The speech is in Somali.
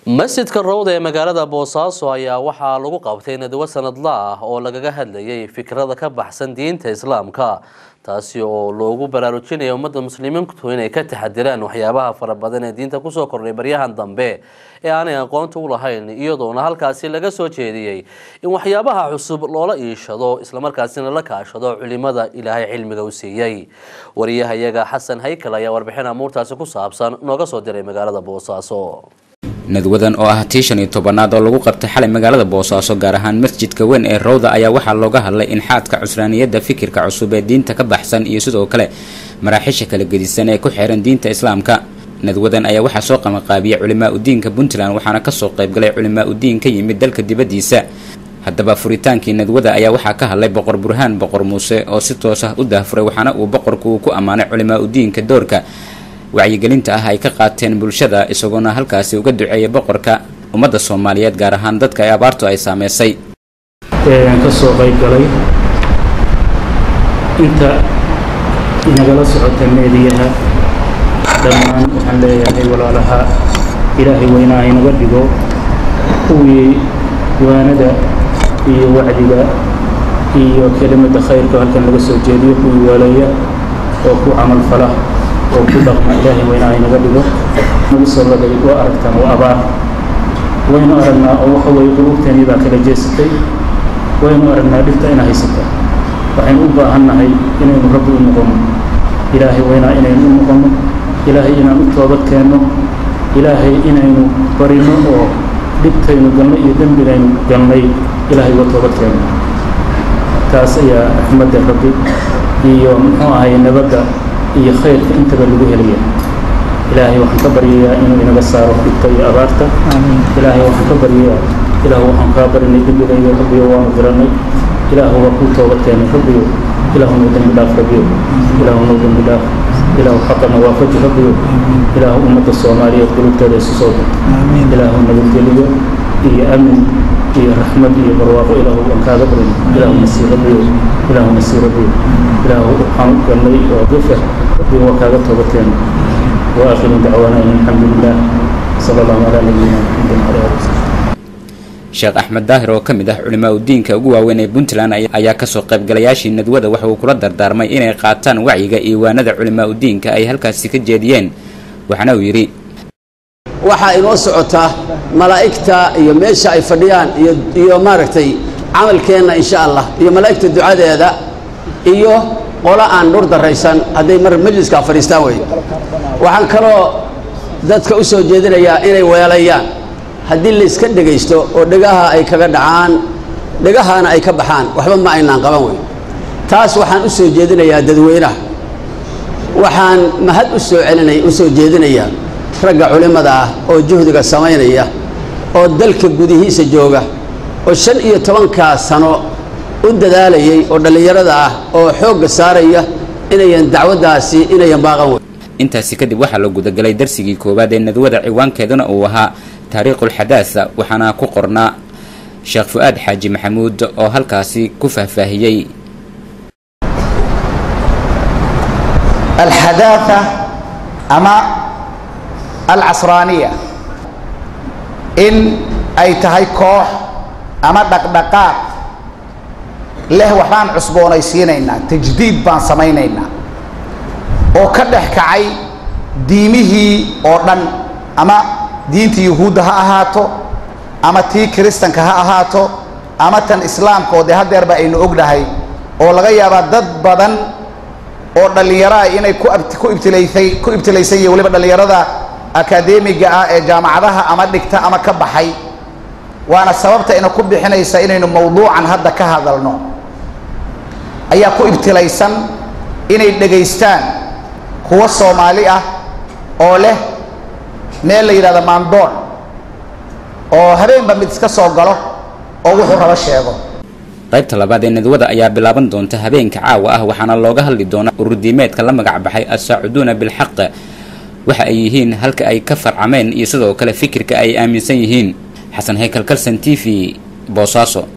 masjidka Rawda ee magaalada Boosaaso ayaa waxaa lagu qabtay nadwa sanadle ah oo lagaga hadlayay fikrada ka baxsan diinta Islaamka taasi oo loogu baraarujinayo ummadda muslimiintu inay ka taxadiraan waxyaabaha fara badan ee diinta ku soo kordhay baryahan dambe ee aanay aqoonta u lahayn iyadoona halkaasi laga soo jeediyay in waxyaabaha cusub loola iishado isla markaasina la kaashado culimada Ilaahay cilmiga u siiyay wariyahayaga Xasan Haykal ayaa warbixin amuurtaasi ku saabsan nooga soo diray magaalada Boosaaso nadwadan oo ah tii 15aad oo lagu qabtay xalay magaalada Boosaaso gaar ahaan masjidka weyn ee Rawda ayaa waxaa looga hadlay in xaadka cusraaniyada fikirka cusub ee diinta ka baxsan iyo sidoo kale maraaxisha kala gedisan ee ku xeeran diinta Islaamka. nadwadan ayaa waxaa soo qabanqaabiyay culimaa u diinka Puntland waxaana ka soo qayb galay culimaa u diin ka yimid dalka dibadiisa. haddaba furitaankii nadwada ayaa waxaa ka hadlay boqor Burhaan boqor Muuse oo si toos ah u daafuray waxaana uu boqorku ku amaanay culimaa u diinka doorka wacyigelinta ah ay ka qaateen bulshada isagoona halkaasi uga duceeyay boqorka ummadda Soomaaliyeed gaar ahaan dadka ay abaartu ay saameysay ka soo qayb galay inta inagala socota meediyaha dhammaan waxaan leeyahay walaalaha Ilaahay weynaa inaga dhigo kuwii waanada iyo wacdiga iyo kelimada khayrka halkan laga soo jeediyo kuwii waalaya oo ku camal fala oo ku dhaqma Ilaahay weynaa inaga dhigo nagu soo waday oo aragtaan oo abaar waynu aragnaa oo waxa way qulubteeni baa kala jeesatay waynu aragnaa dhibta ina haysata waxaan u baahanahay inaynu rabbi u noqono Ilaahay weynaa inaynu u noqono Ilaahay inaan u toobad keeno Ilaahay inaynu barino oo dhibtaynu galnay iyo dambigaynu galnay Ilaahay uga toobad keeno taas ayaa raxmadda rabbi iyo muxuu ahay nabadda iyo khayrka intaba lagu helayaa Ilaahay waxaan ka baryayaa inuu inaga saaro dhibta iyo abaarta Ilaahay waxaan ka baryayaa Ilaahay waxaan ka barinay dambigayga rabbi waanu garanay Ilaahay waa ku toobad keenay rabbi Ilaahay noo dambi dhaaf rabbi Ilaahay noo dambi dhaaf Ilaahay xaqana waafaji rabbi Ilaahay ummadda Soomaaliyeed qulubteeda isu soo dhig Ilaahay nabadgeliyo iyo amin iyo raxmad iyo barwaaqo Ilaahay waan kaaga barin Ilaahay nasiir rabbi Ilaahay nasiir rabbi Ilaahay waxaan galnay oo gafar rabbi waa kaaga toobad keenay وآخر دعوانا الحمد لله صلى الله على نبينا محمد وعلى آله وصحبه. Sheekh Axmed Daahir oo kamid ah culimaa u diinka ugu waaweyn ee Puntland ayaa ka soo qayb galayaashii nadwada waxa uu kula dardaarmay inay qaataan wacyiga iyo waanada culimaa u diinka ay halkaasi ka jeediyeen waxana uu yiri waxa inoo socota malaa'ikta iyo meesha ay fadhiyaan iyo maaragtay amalkeena insha Allah iyo malaa'ikta ducadeeda iyo qola aan nur daraysan haday mar majliska fariistaan way waxaan kaloo dadka u soo jeedinayaa inay weelayaan haddii la iska dhageysto oo dhagaha ay kaga dhacaan dhagahana ay ka baxaan waxba ma aynaan qaban way taas waxaan u soo jeedinayaa dadweynaha waxaan mahad u soo jeedinayaa ragga culimada ah oo juhdiga sameynaya oo dalka gudihiisa jooga oo 15 sano u dadaalayay oo dhalinyarada ah oo xoog saaraya inayan dacwadaasi inayan baaqan way intaasi kadib waxa la gudagalay darsigii koobaad ee nadwada ciwaankeeduna uu ahaa taariikhul xadaasa waxaana ku qornaa Sheekh Fuad Xaaji Maxamuud oo halkaasi ku faahfaahiyay الحداثة أما العصرانية إن أي تهي كوح أما دقدقات له وحان عصبوني سينينا تجديد بان سمينينا وكدح كعي دينه أردن أما دينتي يهود ها أهاتو أما تي كريستان كها أهاتو أما تن إسلام كودي هدير بأينو أقدهي ولغايا بدد بدن أردن اللي يرى إني كو ابتليسي ولي بدن اللي يرى أكاديمي جامعة أما دكتا أما كبحي وأنا سببت إنه كبي حين يسألين موضوعا هذا كهذا النوع أي كو ابتليسان إني دقيستان هو الصومالية أو له ميل يرى ماندون أو هرين بمتسك صوغلو أو وحو ربا شيغو qaybta labaad ee nadwada ayaa bilaaban doonta habeenka caawa ah waxaana looga hadli doonaa ururdiimeedka la magac baxay as-saacuduuna bil haqq waxa ay yihiin halka ay ka farcameen iyo sidoo kale fikirka ay aaminsan yihiin Xasan Haykal Kalsan TV Boosaaso.